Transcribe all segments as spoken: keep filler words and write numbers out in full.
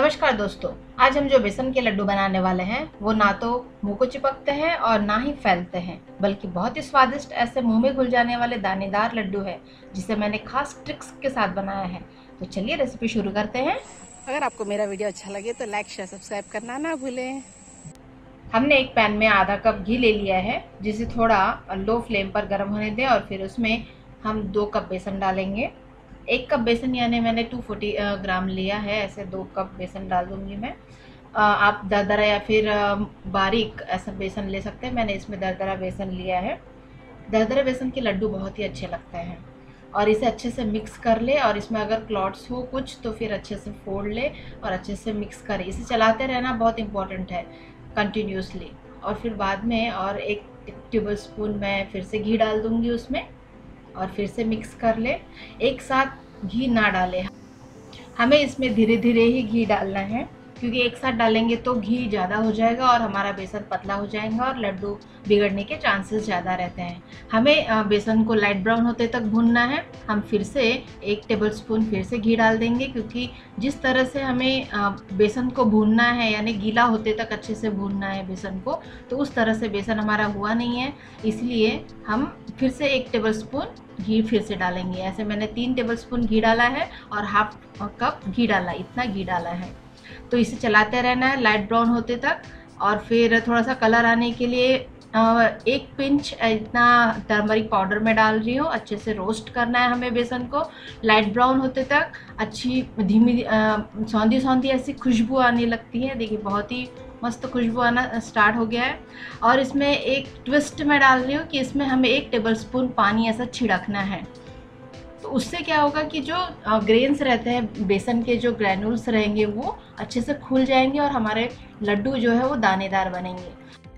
नमस्कार दोस्तों, आज हम जो बेसन के लड्डू बनाने वाले हैं वो ना तो मुंह को चिपकते हैं और ना ही फैलते हैं, बल्कि बहुत ही स्वादिष्ट ऐसे मुंह में घुल जाने वाले दानेदार लड्डू है जिसे मैंने खास ट्रिक्स के साथ बनाया है। तो चलिए रेसिपी शुरू करते हैं। अगर आपको मेरा वीडियो अच्छा लगे तो लाइक शेयर सब्सक्राइब करना ना भूलें। हमने एक पैन में आधा कप घी ले लिया है, जिसे थोड़ा लो फ्लेम पर गर्म होने दें और फिर उसमें हम दो कप बेसन डालेंगे। एक कप बेसन यानी मैंने दो सौ चालीस ग्राम लिया है, ऐसे दो कप बेसन डाल दूंगी मैं। आप दरदरा या फिर बारीक ऐसा बेसन ले सकते हैं, मैंने इसमें दरदरा बेसन लिया है। दरदरा बेसन के लड्डू बहुत ही अच्छे लगते हैं। और इसे अच्छे से मिक्स कर ले, और इसमें अगर क्लॉट्स हो कुछ तो फिर अच्छे से फोड़ ले और अच्छे से मिक्स करें। इसे चलाते रहना बहुत इंपॉर्टेंट है, कंटिन्यूसली। और फिर बाद में और एक टेबल स्पून मैं फिर से घी डाल दूंगी उसमें, और फिर से मिक्स कर ले। एक साथ घी ना डालें, हमें इसमें धीरे धीरे ही घी डालना है, क्योंकि एक साथ डालेंगे तो घी ज़्यादा हो जाएगा और हमारा बेसन पतला हो जाएगा और लड्डू बिगड़ने के चांसेस ज़्यादा रहते हैं। हमें बेसन को लाइट ब्राउन होते तक भूनना है। हम फिर से एक टेबलस्पून फिर से घी डाल देंगे, क्योंकि जिस तरह से हमें बेसन को भूनना है यानी गीला होते तक अच्छे से भूनना है बेसन को, तो उस तरह से बेसन हमारा हुआ नहीं है, इसलिए हम फिर से एक टेबलस्पून घी फिर से डालेंगे। ऐसे मैंने तीन टेबलस्पून घी डाला है और हाफ कप घी डाला, इतना घी डाला है। तो इसे चलाते रहना है लाइट ब्राउन होते तक। और फिर थोड़ा सा कलर आने के लिए एक पिंच इतना टर्मरिक पाउडर में डाल रही हूँ। अच्छे से रोस्ट करना है हमें बेसन को लाइट ब्राउन होते तक। अच्छी धीमी सौंधी सौंधी ऐसी खुशबू आने लगती है। देखिए बहुत ही मस्त खुशबू आना स्टार्ट हो गया है। और इसमें एक ट्विस्ट मैं डाल रही हूँ कि इसमें हमें एक टेबलस्पून पानी ऐसा छिड़कना है। तो उससे क्या होगा कि जो ग्रेन्स रहते हैं बेसन के, जो ग्रैन्यूल्स रहेंगे वो अच्छे से खुल जाएंगे और हमारे लड्डू जो है वो दानेदार बनेंगे।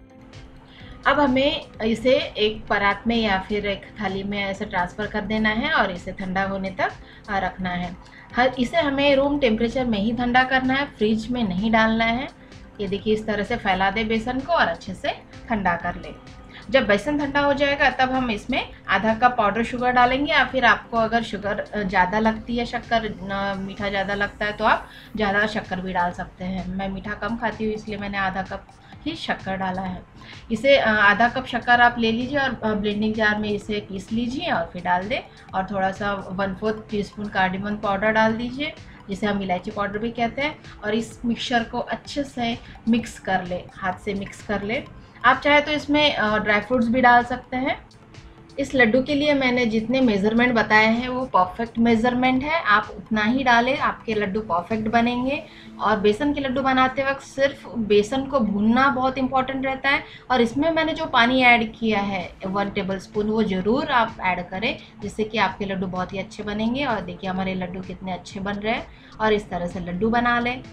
अब हमें इसे एक परात में या फिर एक थाली में ऐसे ट्रांसफ़र कर देना है और इसे ठंडा होने तक रखना है। हर इसे हमें रूम टेम्परेचर में ही ठंडा करना है, फ्रिज में नहीं डालना है। ये देखिए इस तरह से फैला दे बेसन को और अच्छे से ठंडा कर ले। जब बेसन ठंडा हो जाएगा तब हम इसमें आधा कप पाउडर शुगर डालेंगे, या फिर आपको अगर शुगर ज़्यादा लगती है, शक्कर मीठा ज़्यादा लगता है तो आप ज़्यादा शक्कर भी डाल सकते हैं। मैं मीठा कम खाती हूँ इसलिए मैंने आधा कप ही शक्कर डाला है। इसे आधा कप शक्कर आप ले लीजिए और ब्लेंडिंग जार में इसे पीस लीजिए और फिर डाल दें। और थोड़ा सा one fourth teaspoon cardamom powder डाल दीजिए, जिसे हम इलायची पाउडर भी कहते हैं। और इस मिक्सचर को अच्छे से मिक्स कर ले, हाथ से मिक्स कर ले। आप चाहे तो इसमें ड्राई फ्रूट्स भी डाल सकते हैं। इस लड्डू के लिए मैंने जितने मेज़रमेंट बताए हैं वो परफेक्ट मेज़रमेंट है, आप उतना ही डालें, आपके लड्डू परफेक्ट बनेंगे। और बेसन के लड्डू बनाते वक्त सिर्फ बेसन को भूनना बहुत इंपॉर्टेंट रहता है। और इसमें मैंने जो पानी ऐड किया है वन टेबलस्पून, वो ज़रूर आप ऐड करें, जिससे कि आपके लड्डू बहुत ही अच्छे बनेंगे। और देखिए हमारे लड्डू कितने अच्छे बन रहे हैं। और इस तरह से लड्डू बना लें।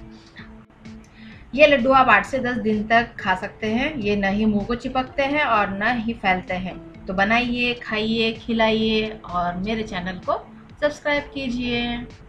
ये लड्डू आप आठ से दस दिन तक खा सकते हैं। ये न ही मुंह को चिपकते हैं और न ही फैलते हैं। तो बनाइए, खाइए, खिलाइए और मेरे चैनल को सब्सक्राइब कीजिए।